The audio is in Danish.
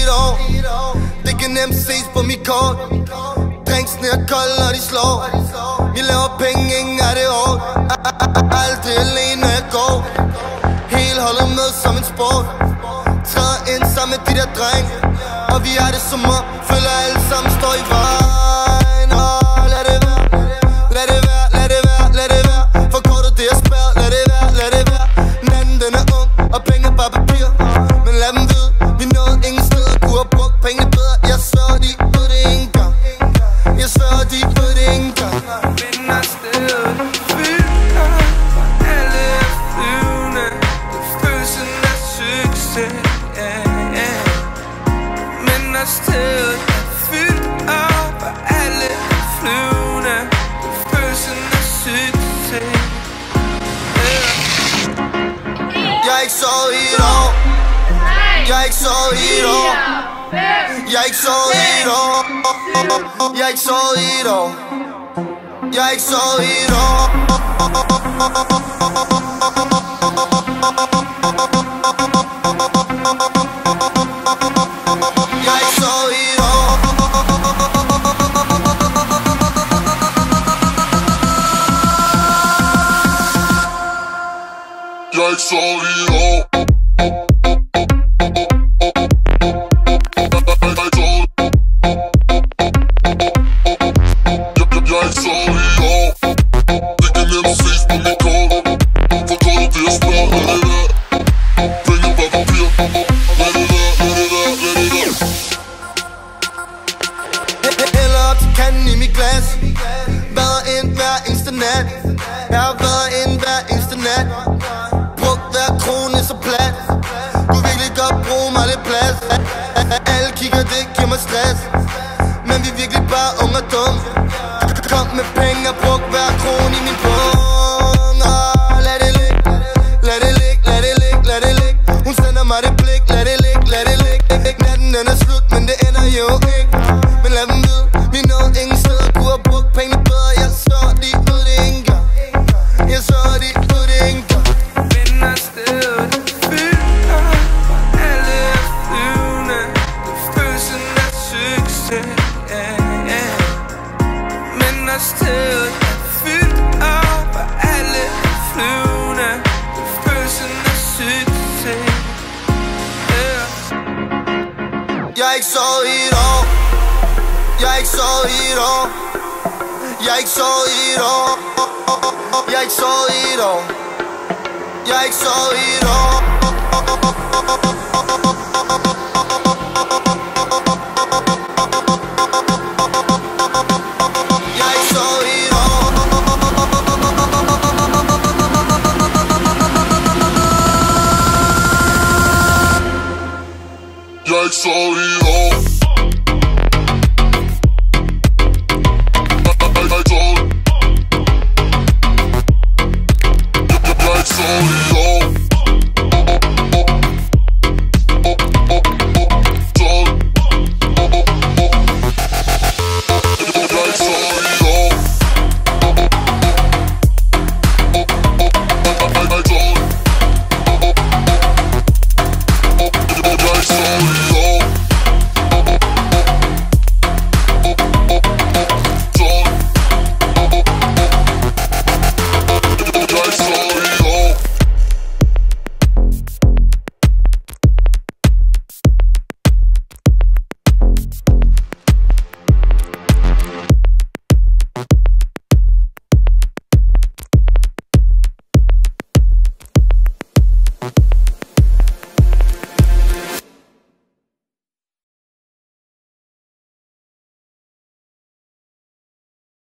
et år. Det kan nemt ses på mit kort. Drinksene er kolde, når de slår. Vi laver penge, ingen er det hårdt. Aldrig alene, når jeg går. Hele holdet med som en sport. Træder ind sammen med de der drenge. Og vi er det som om, føler alle sammen står i vejen. Og lad det være, lad det være, lad det være, lad det være. For kortet det er spærret, lad det være, lad det være. Natten den er ung, og penge er bare papir. Men lad dem vide, vi nåede ingen steder. Kunne have brugt pengene bedre, jeg sværger de på det ingen gang. Jeg sværger de på det ingen gang. Men er stedet fyldt op, og alle er flyvende. Følelsen af succes, men er stedet fyldt op, og alle er flyvende. Følelsen af succes. Jeg er ikke sovet i et år. Jeg er ikke sovet i et år. Jeg er ikke sovet i et år. Jeg er ikke sovet i et år. Jeg er ikke sovet i et år. Jeg er ikke sovet i et år. Jeg er ikke sovet i et år. I mit glas. Været ind hver eneste nat. Jeg har været ind hver eneste nat. Brugt hver krone så plat. Kunne virkelig godt bruge mig lidt plads. Alle kigger, det giver mig stress. Men vi er virkelig bare unge og dumme. Kom med penge og brug hver krone i min pung. Lad det ligge, lad det ligge, lad det ligge, lad det ligge. Hun sender mig det blik, lad det ligge, lad det ligge. Natten den er slut, men det ender jo ikke. Men lad dem vide, vi nåede ingen steder. Kunne have brugt penge bedre. Jeg så de ud det ingen gang. Jeg så de ud det ingen gang. Men er stedet fyldt op, og alle er flyvende. Følelsen af succes, men er stedet fyldt op, og alle er flyvende. Følelsen af succes. Jeg er ikke sovet i et år. Jeg er ikke sovet i et år. Jeg er ikke sovet i et år. Jeg er ikke sovet i et år. Jeg er ikke sovet i et år. Jeg er ikke sovet i et år. Jeg er ikke sovet i et år.